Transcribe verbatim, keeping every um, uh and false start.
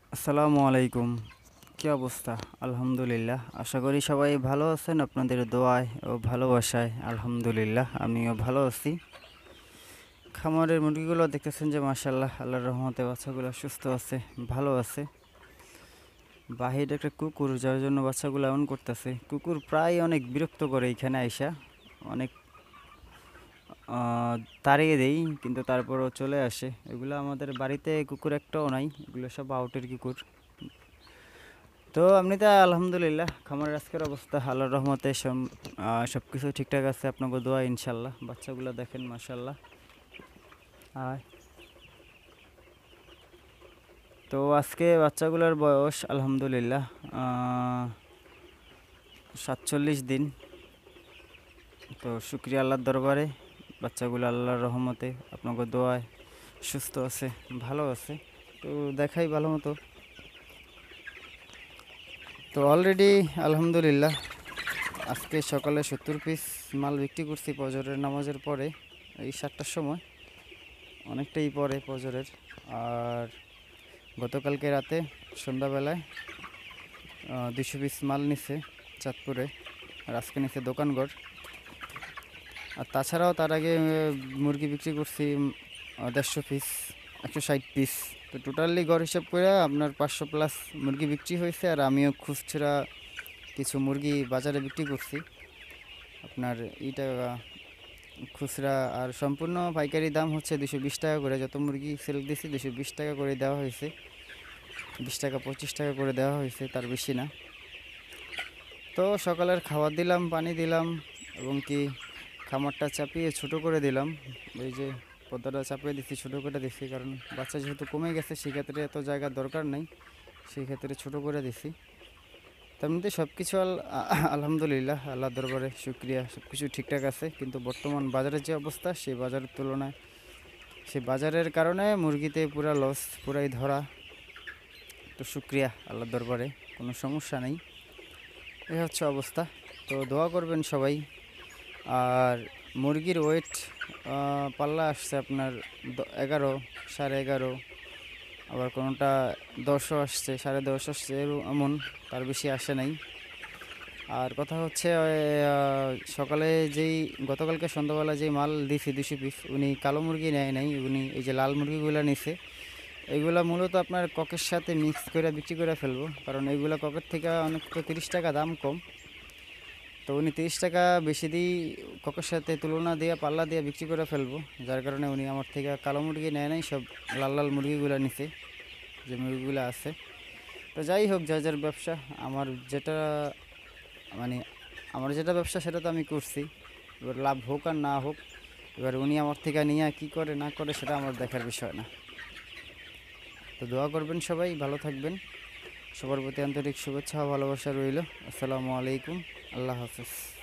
আসসালামু আলাইকুম। কি অবস্থা? আলহামদুলিল্লাহ। আশা করি সবাই ভালো আছেন। আপনাদের দোয়ায় ও ভালোবাসায় আলহামদুলিল্লাহ আমিও ভালো আছি। খামারের মুরগিগুলো দেখতেছেন যে মাশাআল্লাহ আল্লাহর রহমতে বাচ্চাগুলো সুস্থ আছে, ভালো আছে। বাহিরে একটা কুকুর যার জন্য বাচ্চাগুলো এমন করতেছে। কুকুর প্রায় অনেক বিরক্ত করে এখানে আইসা। অনেক আহ, তাড়িয়ে দেই কিন্তু তারপরও চলে আসে। এগুলো আমাদের বাড়িতে কুকুর একটাও নাই। এগুলো সব আউটের কুকুর। তো এমনিতে আলহামদুলিল্লাহ খামারের আজকের অবস্থা আল্লাহর রহমতে সব সব কিছু ঠিকঠাক আছে। আপনাকে দোয়া ইনশাল্লাহ। বাচ্চাগুলো দেখেন মাশাল্লাহ। আর তো আজকে বাচ্চাগুলোর বয়স আলহামদুলিল্লাহ সাতচল্লিশ দিন। তো শুক্রিয়া আল্লাহর দরবারে বাচ্চাগুলো আল্লাহর রহমতে আপনাকে দোয়ায় সুস্থ আছে, ভালো আছে। তো দেখাই ভালো মতো। তো অলরেডি আলহামদুলিল্লাহ আজকে সকালে সত্তর পিস মাল বিক্রি করছি ফজরের নামাজের পরে, এই সাতটার সময়, অনেকটাই পরে ফজরের। আর গতকালকে রাতে সন্ধ্যাবেলায় দুশো পিস মাল নিছে চাঁদপুরে, আর আজকে নিছে দোকানগড়। আর তাছাড়াও তার আগে আহ, মুরগি বিক্রি করছি দেড়শো পিস, একশো ষাট পিস। তো টোটালি গড় হিসাব করে আপনার পাঁচশো প্লাস মুরগি বিক্রি হয়েছে। আর আমিও খুচরা কিছু মুরগি বাজারে বিক্রি করছি আপনার এইটা খুচরা। আর সম্পূর্ণ পাইকারি দাম হচ্ছে দুশো বিশ টাকা করে। যত মুরগি সেল দিছি দুশো বিশ টাকা করে দেওয়া হয়েছে, বিশ টাকা পঁচিশ টাকা করে দেওয়া হয়েছে, তার বেশি না। তো সকালের খাবার দিলাম, পানি দিলাম, এবং কি খামারটা চাপিয়ে ছোট করে দিলাম। এই যে পর্দাটা চাপিয়ে দিচ্ছি, ছোটো করে দিচ্ছি, কারণ বাচ্চা যেহেতু কমে গেছে সেক্ষেত্রে এত জায়গার দরকার নেই, সেই ক্ষেত্রে ছোটো করে দিছি। তেমনিতে সব কিছু আল আলহামদুলিল্লাহ আল্লাহ দরবারে শুক্রিয়া, সব কিছু ঠিকঠাক আছে। কিন্তু বর্তমান বাজারের যে অবস্থা, সেই বাজারের তুলনায়, সেই বাজারের কারণে মুরগিতে পুরা লস, পুরাই ধরা। তো শুক্রিয়া আল্লাহর দরবারে, কোনো সমস্যা নেই। এই হচ্ছে অবস্থা। তো দোয়া করবেন সবাই। আর মুরগির ওয়েট পাল্লা আসছে আপনার এগারো, সাড়ে এগারো, আবার কোনোটা দশও আসছে, সাড়ে দশ আসছে, এমন, তার বেশি আসে নাই। আর কথা হচ্ছে সকালে যেই গতকালকে সন্ধ্যাবেলা যেই মাল দিছি দুশো পিস, উনি কালো মুরগি নেয় নাই, উনি এই যে লাল মুরগিগুলো নিছে। এইগুলা মূলত আপনার ককের সাথে মিক্স করে বিক্রি করে ফেলবো, কারণ এইগুলা ককের থেকে অনেক, তো তিরিশ টাকা দাম কম। তো উনি তিরিশ টাকা বেশি দিই ককের সাথে তুলনা দিয়ে পাল্লা দিয়ে বিক্রি করে ফেলবো, যার কারণে উনি আমার থেকে কালো মুরগি নেয় নাই, সব লাল লাল মুরগিগুলো নিছে, যে মুরগিগুলো আছে। তো যাই হোক, যার যার ব্যবসা। আমার যেটা মানে আমার যেটা ব্যবসা সেটা তো আমি করছি, এবার লাভ হোক আর না হোক, এবার উনি আমার থেকে নিয়ে কী করে না করে সেটা আমার দেখার বিষয় না। তো দোয়া করবেন সবাই, ভালো থাকবেন। সবার প্রতি আন্তরিক শুভেচ্ছা ও ভালোবাসা রইল। আসসালামু আলাইকুম, আল্লাহ হাফেজ।